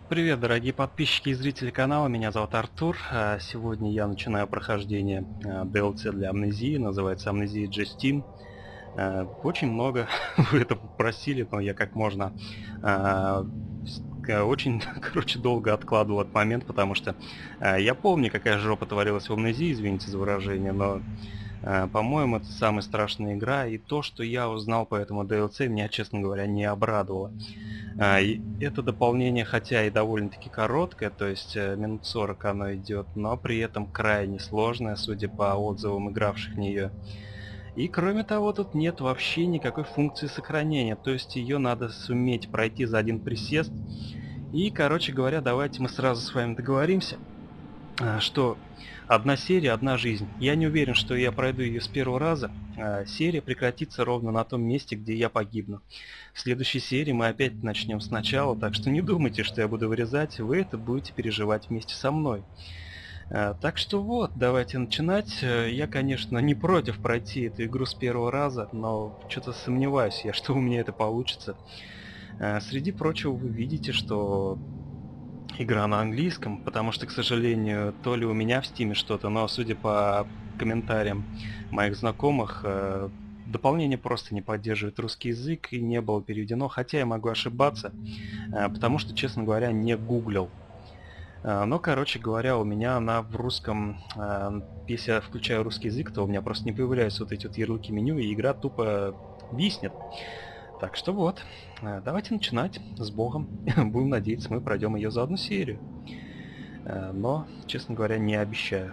Привет, дорогие подписчики и зрители канала, меня зовут Артур. Сегодня я начинаю прохождение DLC для Амнезии, называется Амнезия Justine. Очень много вы это попросили, но я как можно очень, короче, долго откладывал этот момент, потому что я помню, какая жопа творилась в Амнезии, извините за выражение, но по-моему, это самая страшная игра, и то, что я узнал по этому DLC, меня, честно говоря, не обрадовало. И это дополнение, хотя и довольно-таки короткое, то есть минут 40 оно идет, но при этом крайне сложное, судя по отзывам игравших в нее. И кроме того, тут нет вообще никакой функции сохранения, то есть ее надо суметь пройти за один присест. И, короче говоря, давайте мы сразу с вами договоримся, что одна серия, одна жизнь. Я не уверен, что я пройду ее с первого раза. Серия прекратится ровно на том месте, где я погибну. В следующей серии мы опять начнем сначала, так что не думайте, что я буду вырезать, вы это будете переживать вместе со мной. Так что вот, давайте начинать. Я, конечно, не против пройти эту игру с первого раза, но что-то сомневаюсь я, что у меня это получится. Среди прочего, вы видите, что игра на английском, потому что, к сожалению, то ли у меня в Стиме что-то, но судя по комментариям моих знакомых, дополнение просто не поддерживает русский язык и не было переведено, хотя я могу ошибаться, потому что, честно говоря, не гуглил. Но, короче говоря, у меня она в русском, если я включаю русский язык, то у меня просто не появляются вот эти вот ярлыки меню, и игра тупо виснет. Так что вот, давайте начинать с Богом. Будем надеяться, мы пройдем ее за одну серию. Но, честно говоря, не обещаю.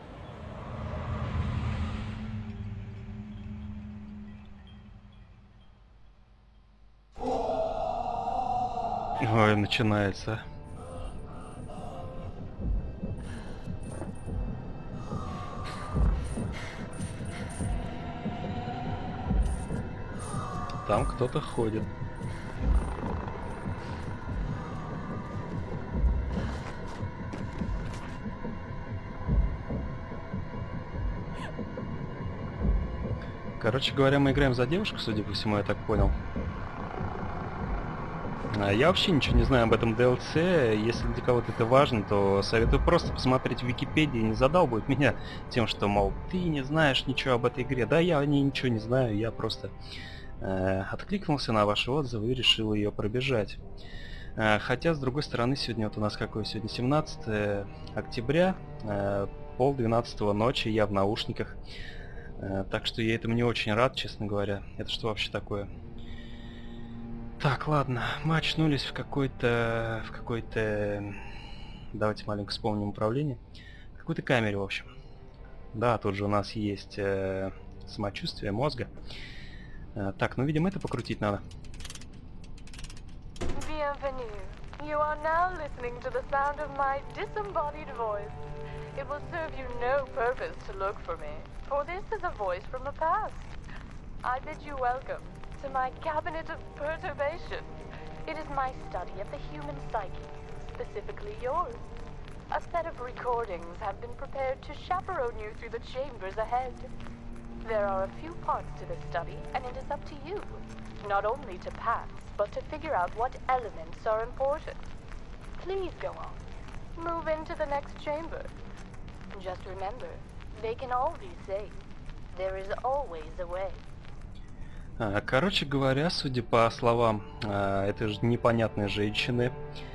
Ой, начинается. Там кто-то ходит. Короче говоря, мы играем за девушку, судя по всему, я так понял. Я вообще ничего не знаю об этом DLC. Если для кого-то это важно, то советую просто посмотреть в Википедии, не задалбывать меня тем, что, мол, ты не знаешь ничего об этой игре. Да, я о ней ничего не знаю, я просто откликнулся на ваши отзывы и решил ее пробежать. Хотя, с другой стороны, сегодня вот у нас какое? Сегодня 17 октября, пол-12 ночи, я в наушниках. Так что я этому не очень рад, честно говоря. Это что вообще такое? Так, ладно, мы очнулись в какой-то... Давайте маленько вспомним управление. В какой-то камере, в общем. Да, тут же у нас есть самочувствие мозга. Так, ну, видимо, это покрутить надо. Bienvenue. You are now listening to the sound of my disembodied voice. It will serve you no purpose to look for me, for this is a voice from the past. I bid you welcome to my cabinet of perturbation. It is my study of the human psyche, specifically yours. A set of recordings have been prepared to chaperone you through the chambers ahead. There are a few parts to this study, and it is up to you, not only to pass, but to figure out what elements are important. Please go on. Move into the next chamber. Just remember, they can all be saved. There is always a way. Короче говоря, судя по словам этой же непонятной женщины,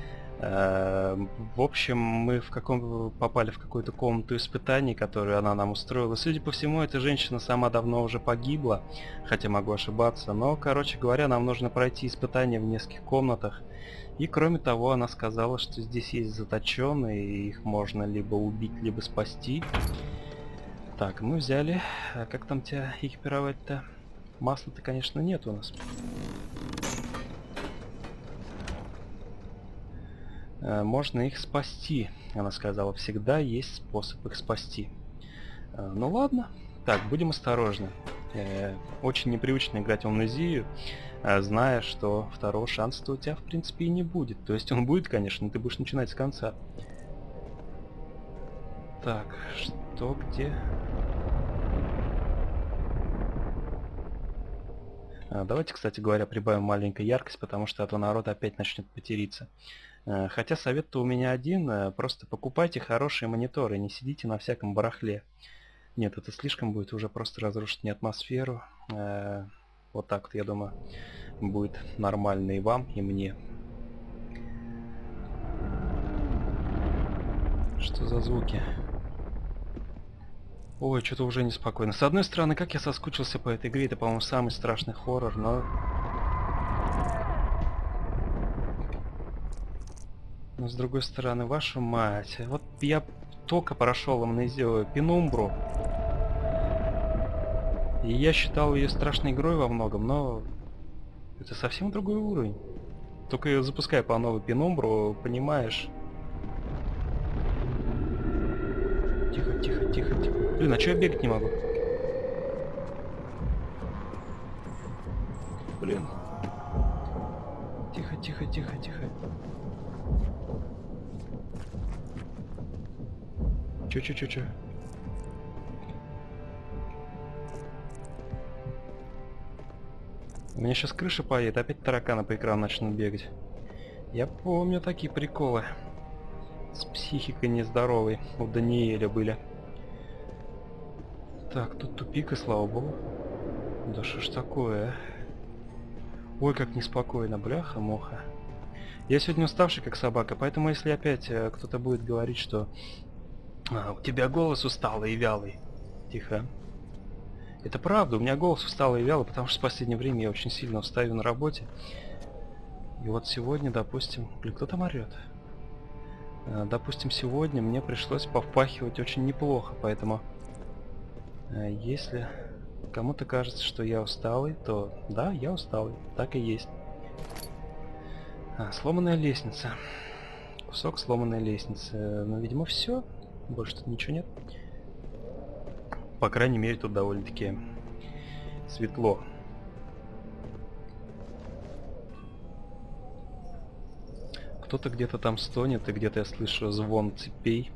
в общем, мы попали в какую-то комнату испытаний, которую она нам устроила. Судя по всему, эта женщина сама давно уже погибла, хотя могу ошибаться. Но, короче говоря, нам нужно пройти испытания в нескольких комнатах. И, кроме того, она сказала, что здесь есть заточенные, и их можно либо убить, либо спасти. Так, мы взяли... как там тебя экипировать-то? Масла-то, конечно, нет у нас. Можно их спасти, она сказала. Всегда есть способ их спасти. Ну ладно. Так, будем осторожны. Очень непривычно играть в Амнезию, зная, что второго шанса-то у тебя, в принципе, и не будет. То есть он будет, конечно, но ты будешь начинать с конца. Так, что, где? Давайте, кстати говоря, прибавим маленькую яркость, потому что а то народ опять начнет материться. Хотя совет-то у меня один, просто покупайте хорошие мониторы, не сидите на всяком барахле. Нет, это слишком будет уже просто разрушить мне атмосферу. Вот так вот, я думаю, будет нормально и вам, и мне. Что за звуки? Ой, что-то уже неспокойно. С одной стороны, как я соскучился по этой игре, это, по-моему, самый страшный хоррор, но... Но с другой стороны, вашу мать, вот я только прошел амнезию Пенумбру, и я считал ее страшной игрой во многом, но это совсем другой уровень. Только ее запуская по новой Пенумбру, понимаешь... Тихо, тихо, тихо, тихо. Блин, а чё я бегать не могу? Блин. Тихо, тихо, тихо, тихо. Чё? У меня сейчас крыша поедет, опять тараканы по экрану начнут бегать. Я помню такие приколы. С психикой нездоровой у Даниэля были. Так, тут тупик, и слава богу. Да что ж такое, а? Ой, как неспокойно, бляха-муха. Я сегодня уставший, как собака, поэтому если опять кто-то будет говорить, что у тебя голос усталый и вялый. Тихо. Это правда, у меня голос усталый и вялый, потому что в последнее время я очень сильно устаю на работе. И вот сегодня, допустим... Блин, кто там орёт? Допустим, сегодня мне пришлось повпахивать очень неплохо, поэтому... Если кому-то кажется, что я усталый, то да, я усталый, так и есть. Сломанная лестница. Кусок сломанной лестницы. Но, видимо, все. Больше тут ничего нет. По крайней мере, тут довольно-таки светло. Кто-то где-то там стонет, и где-то я слышу звон цепей.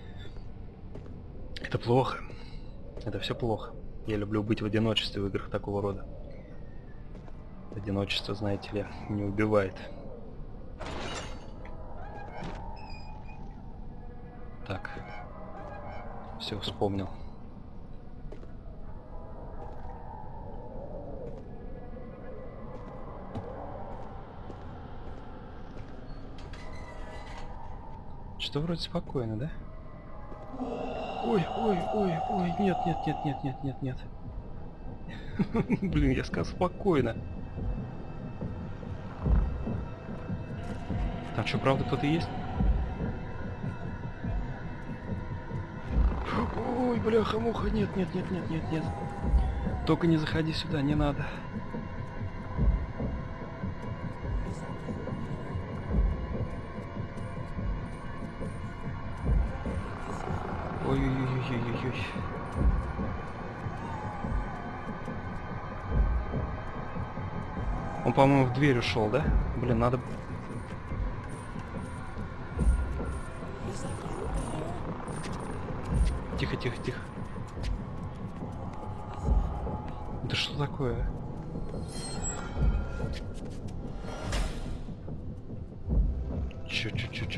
Это плохо. Это все плохо. Я люблю быть в одиночестве в играх такого рода. Одиночество, знаете ли, не убивает. Так. Все, вспомнил. Что вроде спокойно, да? Ой, нет. Блин, я сказал спокойно. Там что, правда кто-то есть? Ой, бляха-муха, нет. Только не заходи сюда, не надо. Ой-ой-ой-ой-ой-ой. Он, по-моему, в дверь ушел, да? Блин, надо... Тихо. Да что такое? Чё?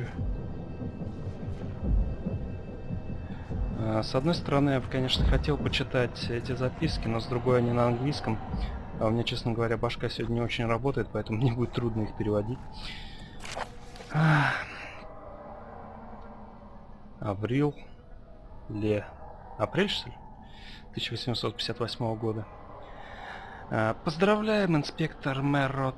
С одной стороны, я бы, конечно, хотел почитать эти записки, но с другой они на английском. А у меня, честно говоря, башка сегодня не очень работает, поэтому мне будет трудно их переводить. Апрель, что ли? 1858 года. Поздравляем, инспектор Мерот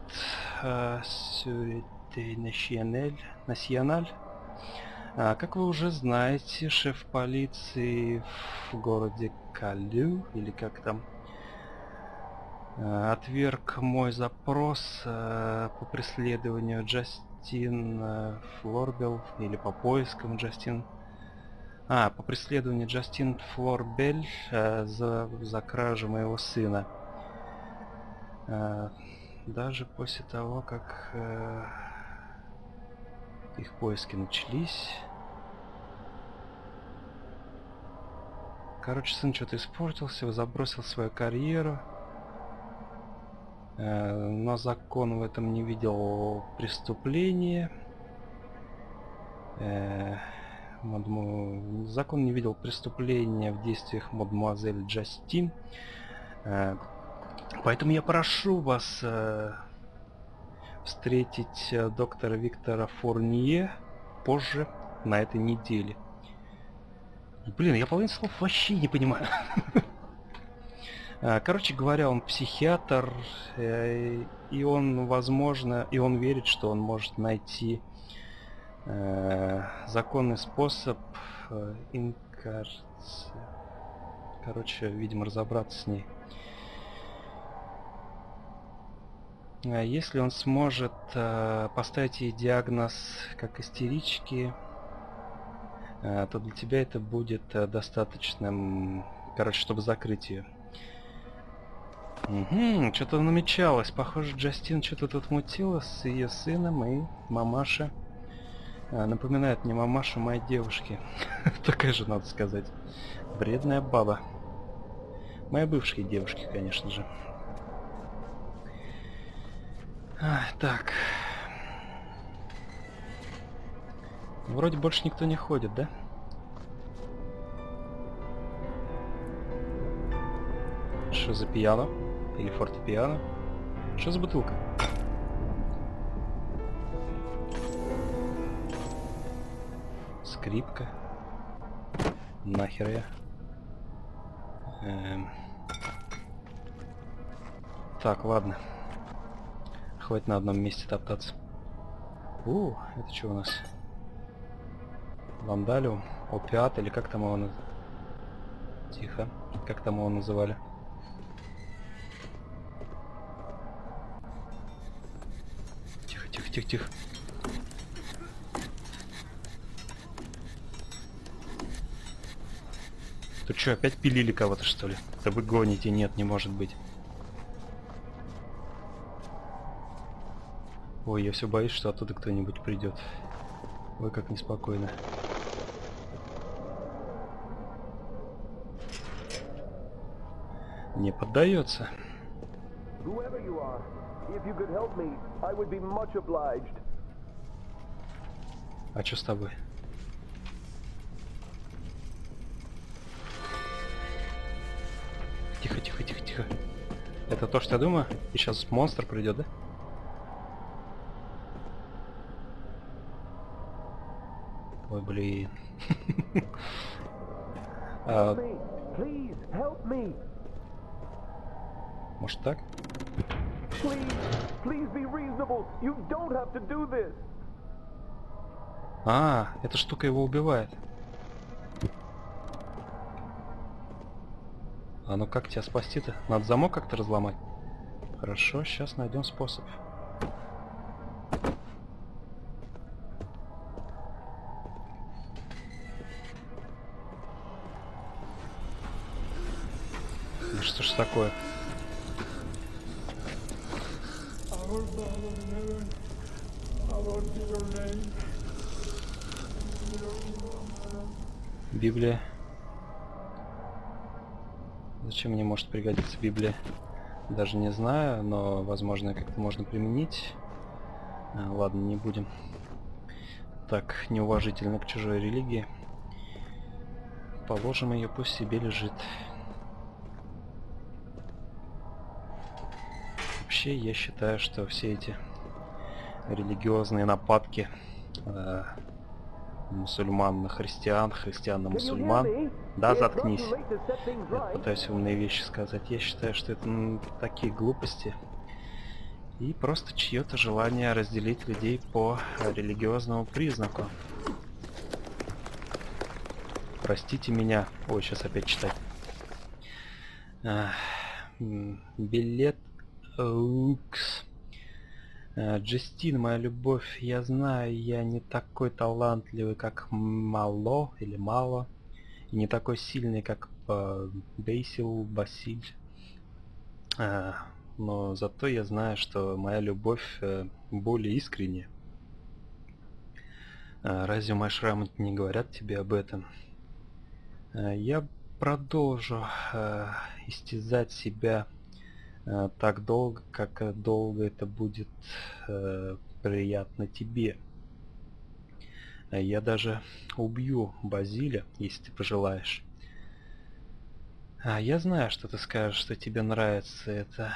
Сюрите Националь. Как вы уже знаете, шеф полиции в городе Калю, или как там, отверг мой запрос по преследованию Джастин Флорбелл, или по поискам Джастин... по преследованию Джастин Флорбелл за кражу моего сына. Даже после того, как их поиски начались. Короче, сын что-то испортился, забросил свою карьеру. Но закон в этом не видел преступления. Закон не видел преступления в действиях мадемуазель Джастин. Поэтому я прошу вас встретить доктора Виктора Фурнье позже на этой неделе. Блин, я половину слов вообще не понимаю. Короче говоря, он психиатр, и он, возможно, и он верит, что он может найти законный способ короче, видимо, разобраться с ней. Если он сможет поставить ей диагноз как истерички, то для тебя это будет достаточным, короче, чтобы закрыть ее. Угу, что-то намечалось. Похоже, Джастин что-то тут мутила с ее сыном, и мамаша напоминает мне мамашу моей девушки. Такая же, надо сказать. Вредная баба. Моя бывшая девушки, конечно же. Так. Вроде больше никто не ходит, да? Что за пиано? Или фортепиано? Что за бутылка? Скрипка. Нахер я? Так, ладно. Хватит на одном месте топтаться. Это что у нас? Вандалиум, опиат, или как там его Тихо. Как там его называли? Тихо, тихо, тихо, тихо. Тут что, опять пилили кого-то, что ли? Да вы гоните, нет, не может быть. Ой, я все боюсь, что оттуда кто-нибудь придет. Ой, как неспокойно. Не поддается. А что с тобой? Тихо, тихо, тихо, тихо. Это то, что я думаю? И сейчас монстр придет, да? Ой, блин. Может так? Эта штука его убивает. А ну как тебя спасти-то? Надо замок как-то разломать. Хорошо, сейчас найдем способ. Да что ж такое? Библия. Зачем мне может пригодиться Библия? Даже не знаю, но возможно как-то можно применить. Ладно, не будем. Так, неуважительно к чужой религии. Положим ее, пусть себе лежит. Вообще, я считаю, что все эти религиозные нападки мусульман на христиан, христиан на мусульман. Да, заткнись. Я пытаюсь умные вещи сказать. Я считаю, что это такие глупости. И просто чье-то желание разделить людей по религиозному признаку. Простите меня. Ой, сейчас опять читать. Билет Укс. Джастин, моя любовь, я знаю, я не такой талантливый, как Мало или Мало, и не такой сильный, как Басиль. Но зато я знаю, что моя любовь более искренняя. Разве мои шрамы не говорят тебе об этом? Я продолжу истязать себя так долго, как долго это будет приятно тебе. Я даже убью Базиля, если ты пожелаешь. Я знаю, что ты скажешь, что тебе нравится это.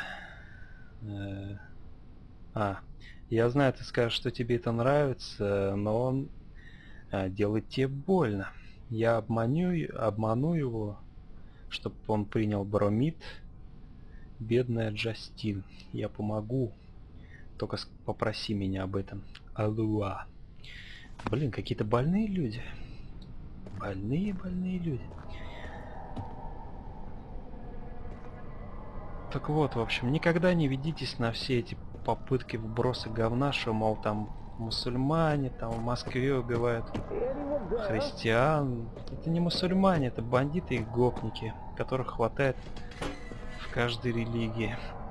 Я знаю, ты скажешь, что тебе это нравится, но он делает тебе больно. Я обману его, чтобы он принял Бромид. Бедная Джастин, я помогу. Только попроси меня об этом. Алуа. Блин, какие-то больные люди. Больные люди. Так вот, в общем, никогда не ведитесь на все эти попытки вброса говна, что, мол, там мусульмане, там в Москве убивают христиан. Это не мусульмане, это бандиты и гопники, которых хватает в каждой религии.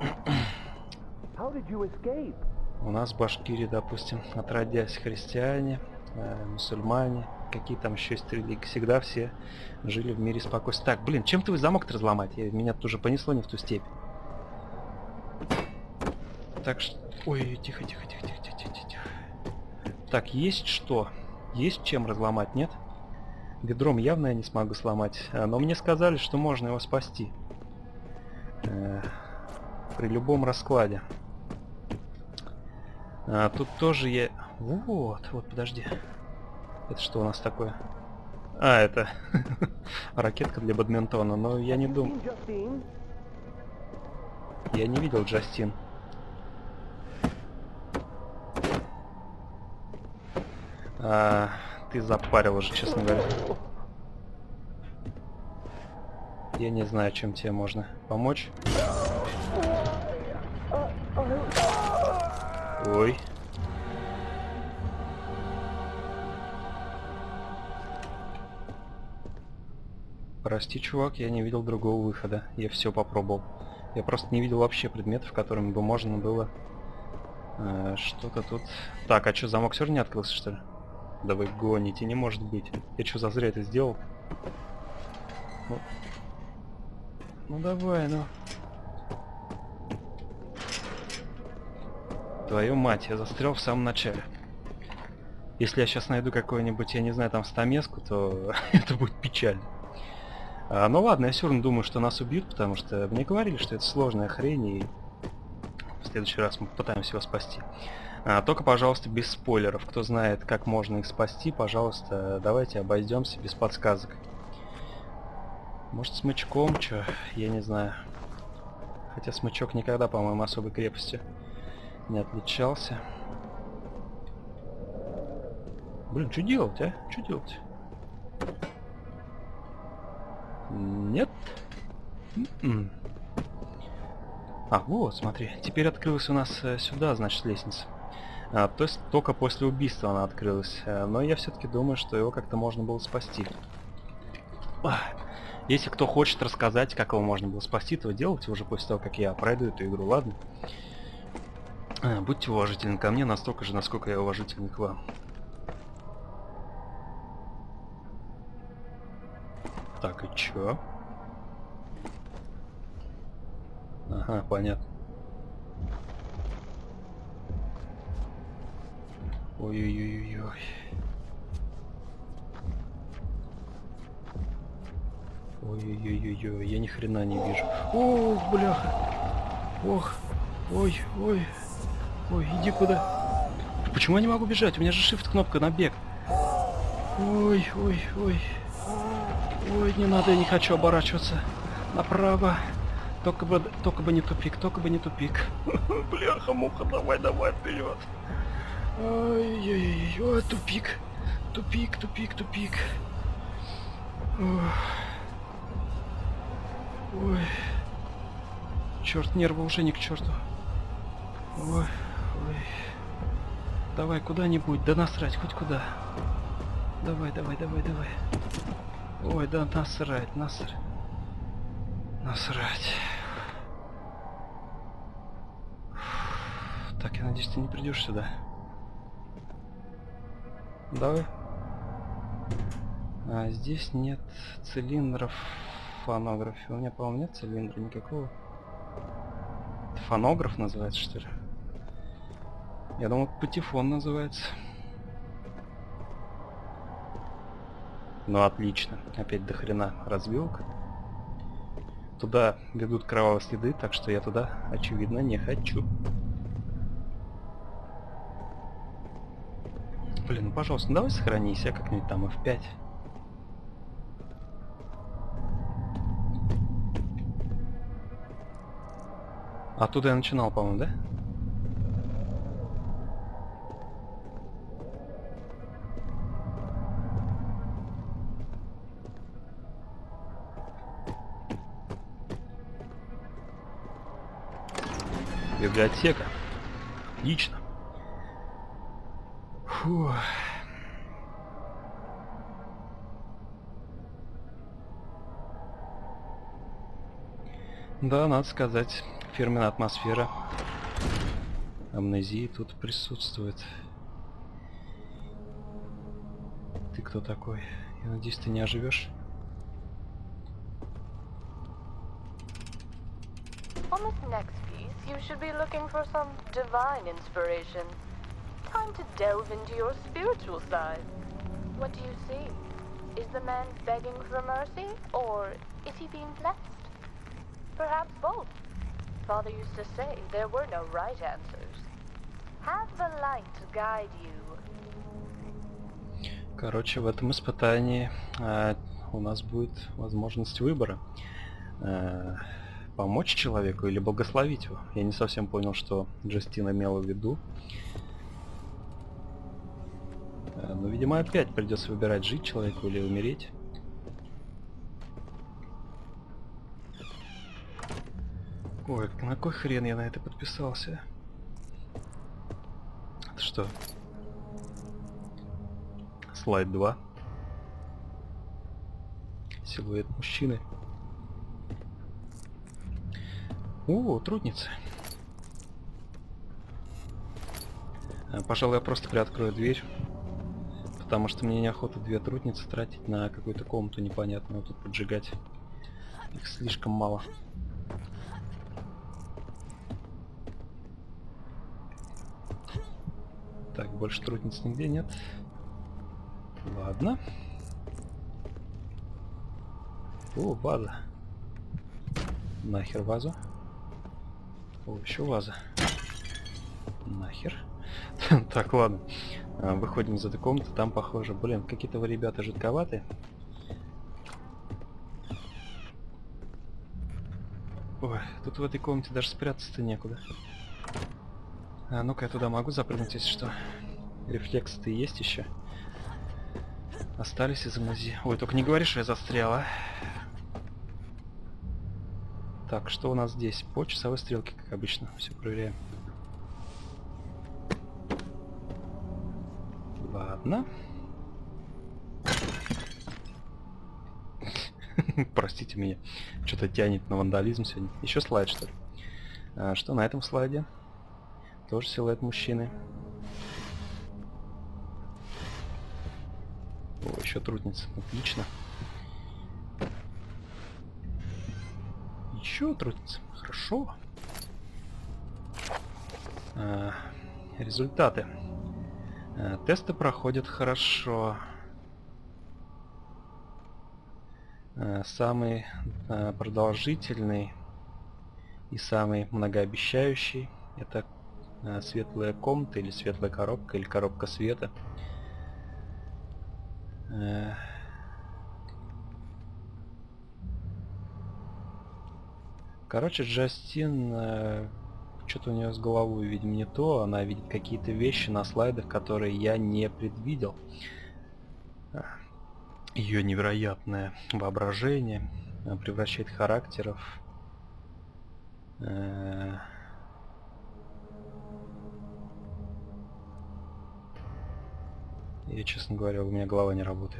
У нас в Башкирии, допустим, отродясь христиане, мусульмане, какие там еще есть религии, всегда все жили в мире спокойствия. Так, блин, чем ты замок-то разломать? Меня тут уже понесло не в ту степь. Так что... Ой, тихо. Так, есть что? Есть чем разломать, нет? Ведром явно я не смогу сломать. Но мне сказали, что можно его спасти. При любом раскладе. Тут тоже я... Вот, подожди. Это что у нас такое? Это ракетка для бадминтона, но я не думаю... Я не видел Джастин. Ты запарил уже, честно говоря. Я не знаю, чем тебе можно помочь. Ой. Прости, чувак, я не видел другого выхода. Я все попробовал. Я просто не видел вообще предметов, которыми бы можно было что-то тут... Так, а что, замок все равно не открылся, что ли? Да вы гоните, не может быть. Я что, зазря это сделал? Ну давай, ну. Твою мать, я застрял в самом начале. Если я сейчас найду какой-нибудь, я не знаю, там стамеску, то это будет печально. Ну ладно, я все равно думаю, что нас убьют, потому что мне говорили, что это сложная хрень, и в следующий раз мы попытаемся его спасти. Только, пожалуйста, без спойлеров. Кто знает, как можно их спасти, пожалуйста, давайте обойдемся без подсказок. Может, смычком, что? Я не знаю. Хотя смычок никогда, по-моему, особой крепостью не отличался. Блин, что делать, а? Что делать? Нет? Вот, смотри. Теперь открылась у нас сюда, значит, лестница. То есть только после убийства она открылась. Но я все-таки думаю, что его как-то можно было спасти. Если кто хочет рассказать, как его можно было спасти, то делайте уже после того, как я пройду эту игру, ладно? Будьте уважительны ко мне настолько же, насколько я уважительный к вам. Так, и чё? Ага, понятно. Ой-ой-ой-ой-ой. Ой-ой-ой-ой-ой, я ни хрена не вижу. Ох, бляха. Ох, ой, иди куда. Почему я не могу бежать? У меня же shift кнопка на бег. Ой, не надо, я не хочу оборачиваться. Направо. Только бы не тупик. Бляха-муха, давай вперед. Ой, тупик. Ой. Черт, нервы уже не к черту. Ой. Давай куда-нибудь, да насрать, хоть куда. Давай. Ой, да насрать. Так, я надеюсь, ты не придешь сюда. Давай. Здесь нет цилиндров в фонографе. У меня, по-моему, нет цилиндра никакого. Это фонограф называется, что ли? Я думал, патефон называется. Ну отлично. Опять до хрена развилка. Туда ведут кровавые следы, так что я туда, очевидно, не хочу. Блин, ну пожалуйста, давай сохранись, я как-нибудь там F5. Оттуда я начинал, по-моему, да? Библиотека. Отлично. Фу. Да, надо сказать, фирменная атмосфера амнезии тут присутствует. Ты кто такой? Я надеюсь, ты не оживешь? On this next piece, you should be looking for some divine inspiration. Time to delve into your spiritual side. What do you see? Is the man begging for mercy, or is he being blessed? Perhaps both. Father used to say there were no right answers. Have the light guide you. Короче, в этом испытании у нас будет возможность выбора. Помочь человеку или благословить его. Я не совсем понял, что Джастин имела в виду. Но, видимо, опять придется выбирать, жить человеку или умереть. Ой, на кой хрен я на это подписался? Это что? Слайд 2. Силуэт мужчины. О, трудница. Пожалуй, я просто приоткрою дверь. Потому что мне неохота две трудницы тратить на какую-то комнату непонятную, тут поджигать. Их слишком мало. Так, больше трудниц нигде нет. Ладно. О, ваза. Нахер вазу. О, еще ваза. Нахер. Так, ладно. Выходим из этой комнаты. Там, похоже, блин, какие-то вы ребята жутковатые. Ой, тут в этой комнате даже спрятаться-то некуда. Ну-ка, я туда могу запрыгнуть, если что. Рефлексы-то есть еще. Остались из амнезии. Ой, только не говори, что я застряла. Так, что у нас здесь? По часовой стрелке, как обычно. Все проверяем. Ладно. Простите меня. Что-то тянет на вандализм сегодня. Еще слайд, что ли? Что на этом слайде? Тоже силуэт мужчины. О, еще трудница. Отлично. Еще трудница. Хорошо. Результаты. Тесты проходят хорошо. Самый продолжительный и самый многообещающий — это светлая комната или светлая коробка, или коробка света. Короче, Джастин, что-то у нее с головой, видимо, не то. Она видит какие-то вещи на слайдах, которые я не предвидел. Ее невероятное воображение превращает характеров. Я, честно говоря, у меня голова не работает.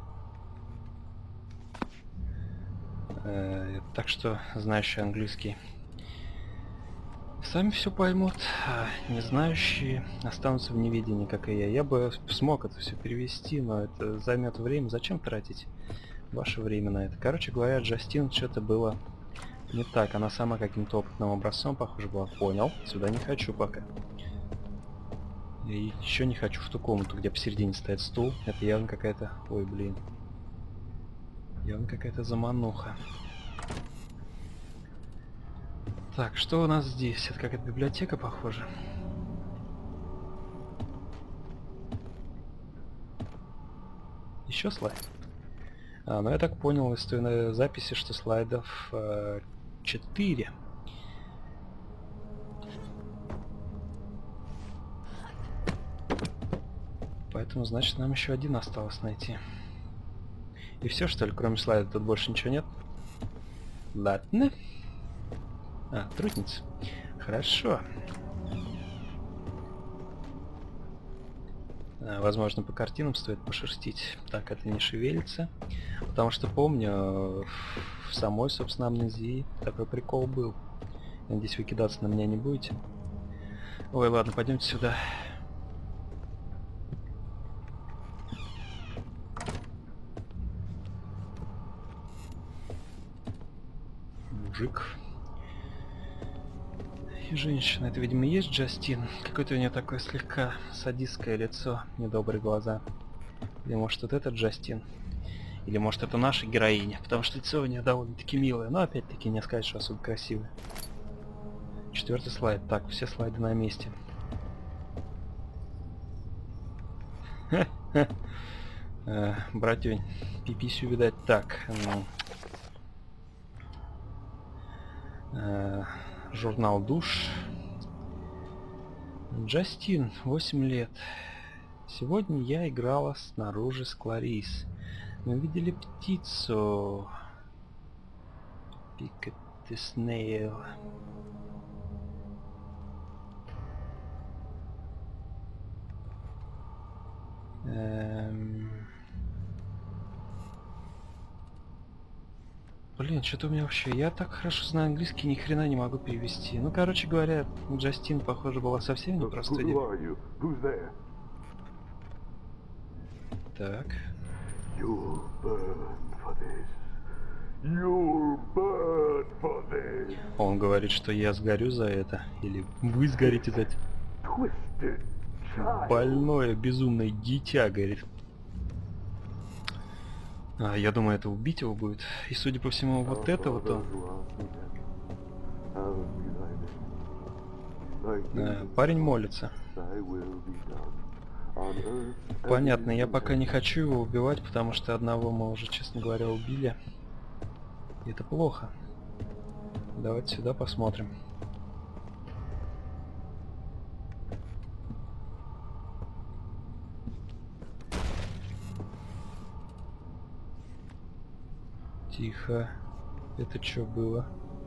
Так что, знающие английский сами все поймут, а не знающие останутся в неведении, как и я. Я бы смог это все перевести, но это займет время. Зачем тратить ваше время на это? Короче говоря, Джастин что-то было не так. Она сама каким-то опытным образцом, похоже, была. Понял. Сюда не хочу пока. Я еще не хочу в ту комнату, где посередине стоит стул. Это явно какая-то... Ой, блин. Явно какая-то замануха. Так, что у нас здесь? Это какая-то библиотека, похоже. Еще слайд. Ну я так понял из той записи, что слайдов 4. Поэтому, значит, нам еще один осталось найти. И все, что ли, кроме слайда тут больше ничего нет? Ладно. Трудница. Хорошо. Возможно, по картинам стоит пошерстить. Так, это не шевелится. Потому что помню, в самой, собственно, амнезии такой прикол был. Надеюсь, вы кидаться на меня не будете. Ой, ладно, пойдемте сюда. Мужик. И женщина. Это, видимо, и есть Джастин. Какое-то у нее такое слегка садистское лицо, недобрые глаза. Или может вот это Джастин? Или может это наша героиня? Потому что лицо у нее довольно-таки милое. Но опять-таки не сказать, что особо красивое. 4-й слайд. Так, все слайды на месте. Братюнь, пиписю, видать, так. Журнал душ. Джастин, 8 лет. Сегодня я играла снаружи с Кларис. Мы видели птицу. Picket the snail. Блин, что-то у меня вообще... Я так хорошо знаю английский, ни хрена не могу перевести. Ну, короче говоря, Джастин, похоже, была совсем непростой. Так. Он говорит, что я сгорю за это. Или вы сгорите за это. Больное, безумное дитя, говорит. Я думаю, это убить его будет. И судя по всему, вот это вот он. Парень молится. Понятно, я пока не хочу его убивать, потому что одного мы уже, честно говоря, убили. И это плохо. Давайте сюда посмотрим. Тихо. Это что было?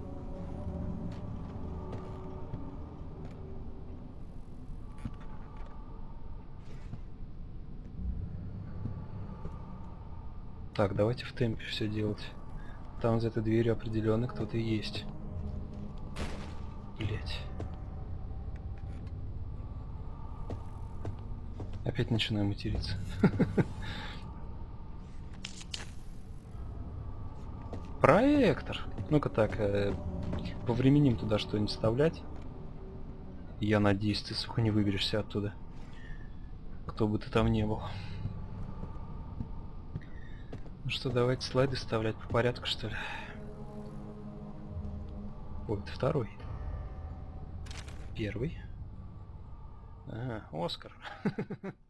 Так, давайте в темпе все делать. Там за этой дверью определенно кто-то есть. Блять. Опять начинаю материться. Проектор. Ну-ка так, повременим туда что-нибудь вставлять. Я надеюсь, ты, сука, не выберешься оттуда. Кто бы ты там не был. Ну что, давайте слайды вставлять по порядку, что ли. Ой, это второй. Первый. Оскар.